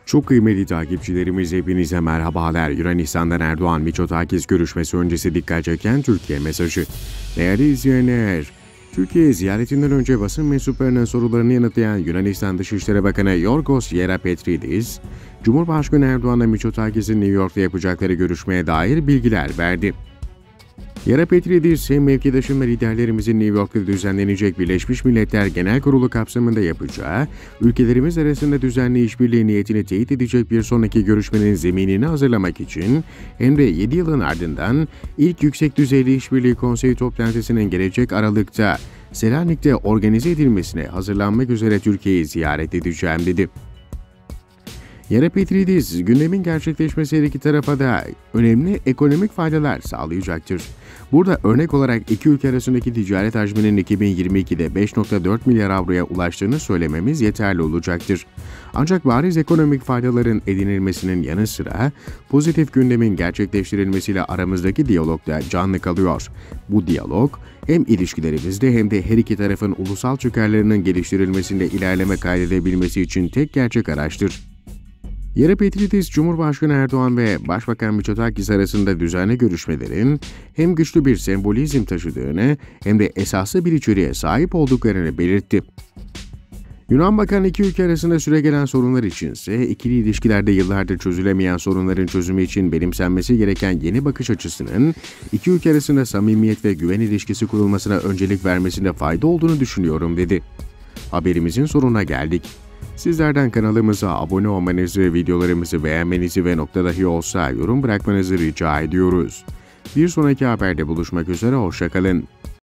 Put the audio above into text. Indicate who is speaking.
Speaker 1: Çok kıymetli takipçilerimiz hepinize merhabalar. Yunanistan'dan Erdoğan Mitsotakis görüşmesi öncesi dikkat çeken Türkiye mesajı. Değerli izleyenler, Türkiye ziyaretinden önce basın mensuplarının sorularını yanıtlayan Yunanistan Dışişleri Bakanı Yorgos Yerapetridis, Cumhurbaşkanı Erdoğan'la Mitsotakis'in New York'ta yapacakları görüşmeye dair bilgiler verdi. Yerapetridis, hem mevkidaşım ve liderlerimizin New York'ta düzenlenecek Birleşmiş Milletler Genel Kurulu kapsamında yapacağı, ülkelerimiz arasında düzenli işbirliği niyetini teyit edecek bir sonraki görüşmenin zeminini hazırlamak için, hem de 7 yılın ardından ilk yüksek düzeyli işbirliği konseyi toplantısının gelecek Aralık'ta Selanik'te organize edilmesine hazırlanmak üzere Türkiye'yi ziyaret edeceğim dedi. Yerapetridis, gündemin gerçekleşmesi her iki tarafa da önemli ekonomik faydalar sağlayacaktır. Burada örnek olarak iki ülke arasındaki ticaret hacminin 2022'de 5,4 milyar avroya ulaştığını söylememiz yeterli olacaktır. Ancak bariz ekonomik faydaların edinilmesinin yanı sıra pozitif gündemin gerçekleştirilmesiyle aramızdaki diyalog da canlı kalıyor. Bu diyalog hem ilişkilerimizde hem de her iki tarafın ulusal çıkarlarının geliştirilmesinde ilerleme kaydedebilmesi için tek gerçek araçtır. Yerapetridis, Cumhurbaşkanı Erdoğan ve Başbakan Mitsotakis arasında düzenli görüşmelerin hem güçlü bir sembolizm taşıdığını hem de esaslı bir içeriğe sahip olduklarını belirtti. Yunan Bakan, iki ülke arasında süregelen sorunlar içinse ikili ilişkilerde yıllardır çözülemeyen sorunların çözümü için benimsenmesi gereken yeni bakış açısının iki ülke arasında samimiyet ve güven ilişkisi kurulmasına öncelik vermesinde fayda olduğunu düşünüyorum dedi. Haberimizin sonuna geldik. Sizlerden kanalımıza abone olmanızı, videolarımızı beğenmenizi ve nokta dahi olsa yorum bırakmanızı rica ediyoruz. Bir sonraki haberde buluşmak üzere, hoşça kalın.